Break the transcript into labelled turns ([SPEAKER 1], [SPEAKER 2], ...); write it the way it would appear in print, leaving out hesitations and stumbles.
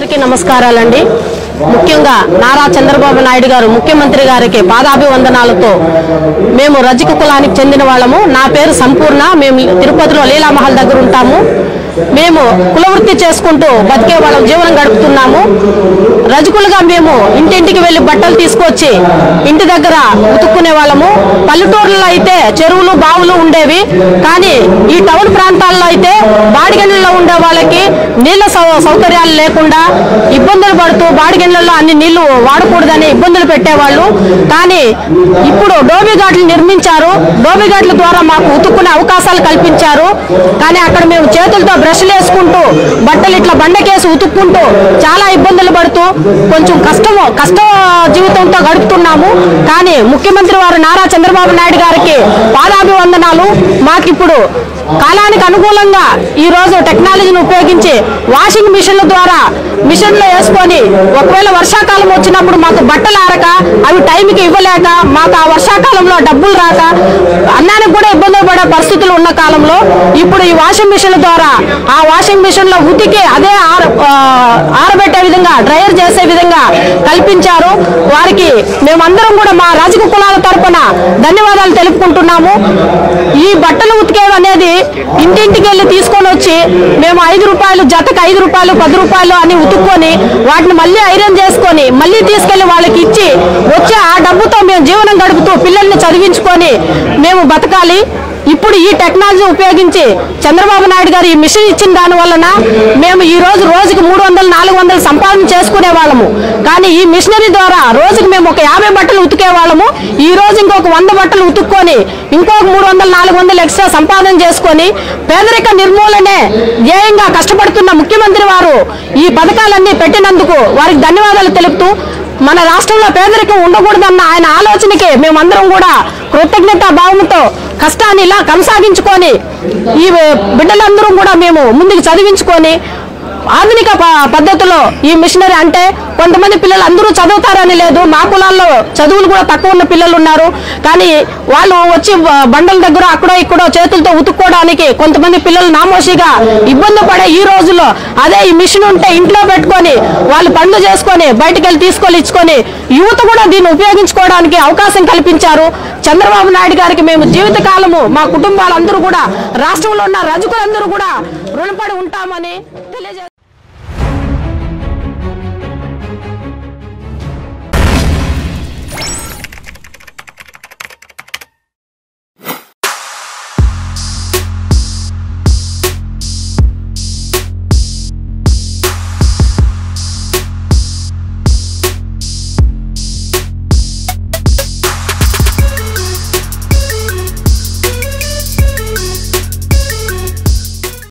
[SPEAKER 1] అందరికీ నమస్కారాలండి। ముఖ్యంగా నారా చంద్రబాబు నాయుడు గారు ముఖ్యమంత్రి గారికి పాదాభివందనాలతో మేము రజక కులానికి చెందిన వాళ్ళము। నా పేరు సంపూర్ణ। మేము తిరుపతిలో లీలా మహల్ దగ్గర ఉంటాము। మేము కులవృత్తి చేసుకుంటూ బతికే వాళ్ళం జీవనం గడుపుతున్నాము। రజకులుగా మేము ఇంటింటికి వెళ్ళి బట్టలు తీసుకొచ్చి ఇంటి దగ్గర ఉతుక్కునే వాళ్ళము। పల్లెటూరులో అయితే చెరువులు బావులు ఉండేవి, కానీ ఈ టౌన్ ప్రాంతాల్లో అయితే బాడిగెళ్ళలో ఉండే వాళ్ళకి నీళ్ళ సౌకర్యాలు లేకుండా ఇబ్బందులు పడుతూ బాడిగెళ్ళలో అన్ని నీళ్లు వాడకూడదని ఇబ్బందులు పెట్టేవాళ్ళు। కానీ ఇప్పుడు డోబిఘాట్లు నిర్మించారు। డోబిఘాట్ల ద్వారా మాకు ఉతుక్కునే అవకాశాలు కల్పించారు। కానీ అక్కడ మేము చేతులతో బ్రష్లు వేసుకుంటూ బట్టలు ఇట్లా బండకేసి ఉతుక్కుంటూ చాలా ఇబ్బందులు పడుతూ కొంచెం కష్ట జీవితంతో గడుపుతున్నాము। కానీ ముఖ్యమంత్రి వారు నారా చంద్రబాబు నాయుడు గారికి పాదాభివందనాలు। మాకిప్పుడు కాలానికి అనుకూలంగా ఈ రోజు టెక్నాలజీని ఉపయోగించి వాషింగ్ మిషన్ల ద్వారా మిషన్లో వేసుకొని ఒకవేళ వర్షాకాలం వచ్చినప్పుడు మాకు బట్టలు ఆరక అవి టైంకి ఇవ్వలేక మాకు ఆ వర్షాకాలంలో డబ్బులు రాక అన్నానికి కూడా ఇబ్బందులు పడే పరిస్థితులు ఉన్న కాలంలో ఇప్పుడు ఈ వాషింగ్ మిషన్ల ద్వారా ఆ వాషింగ్ మిషన్లో ఉతికి అదే ఆరబెట్టే విధంగా డ్రైయర్ చేసే విధంగా కల్పించారు। వారికి మేమందరం కూడా మా రాజకీయ కులాల తరపున ధన్యవాదాలు తెలుపుకుంటున్నాము। ఈ బట్టలు ఉతికేవి అనేది ఇంటింటికి వెళ్ళి తీసుకొని వచ్చి మేము 5 రూపాయలు జతకు 5 రూపాయలు 10 రూపాయలు అని ఉతుక్కొని వాటిని మళ్ళీ ఐరన్ చేసుకొని మళ్ళీ తీసుకెళ్లి వాళ్ళకి ఇచ్చి వచ్చే ఆ డబ్బుతో మేము జీవనం గడుపుతూ పిల్లల్ని చదివించుకొని మేము బతకాలి। ఇప్పుడు ఈ టెక్నాలజీ ఉపయోగించి చంద్రబాబు నాయుడు గారు ఈ మిషన్ ఇచ్చిన దాని వలన మేము ఈ రోజుకి 300-400 సంపాదన చేసుకునే వాళ్ళము। కానీ ఈ మిషనరీ ద్వారా రోజుకి మేము ఒక 50 బట్టలు ఉతికే వాళ్ళము। ఈ రోజు ఇంకొక 100 బట్టలు ఉతుక్కొని ఇంకొక 300-400 ఎక్స్ట్రా సంపాదన చేసుకొని పేదరిక నిర్మూలనే ధ్యేయంగా కష్టపడుతున్న ముఖ్యమంత్రి వారు ఈ పథకాలన్నీ పెట్టినందుకు వారికి ధన్యవాదాలు తెలుపుతూ మన రాష్ట్రంలో పేదరికం ఉండకూడదన్న ఆయన ఆలోచనకి మేమందరం కూడా కృతజ్ఞతా భావంతో కష్టాన్ని ఇలా కొనసాగించుకొని ఈ బిడ్డలందరూ కూడా మేము ముందుకు చదివించుకొని ఆధునిక పద్ధతిలో ఈ మిషనరీ అంటే కొంతమంది పిల్లలు అందరూ చదువుతారని లేదు, మా కులాల్లో చదువులు కూడా తక్కువ ఉన్న పిల్లలు ఉన్నారు। కానీ వాళ్ళు వచ్చి బండల దగ్గర అక్కడో ఇక్కడో చేతులతో ఉతుక్కోవడానికి కొంతమంది పిల్లలు నామోషిగా ఇబ్బంది పడే ఈ రోజుల్లో అదే ఈ మిషన్ ఉంటే ఇంట్లో పెట్టుకొని వాళ్ళు పనులు చేసుకొని బయటకు వెళ్ళి తీసుకొని ఇచ్చుకొని యువత కూడా దీన్ని ఉపయోగించుకోవడానికి అవకాశం కల్పించారు। చంద్రబాబు నాయుడు గారికి మేము జీవితకాలము మా కుటుంబాలందరూ కూడా రాష్ట్రంలో ఉన్న రజకులందరూ కూడా రుణపడి ఉంటామని తెలియజేస్తారు।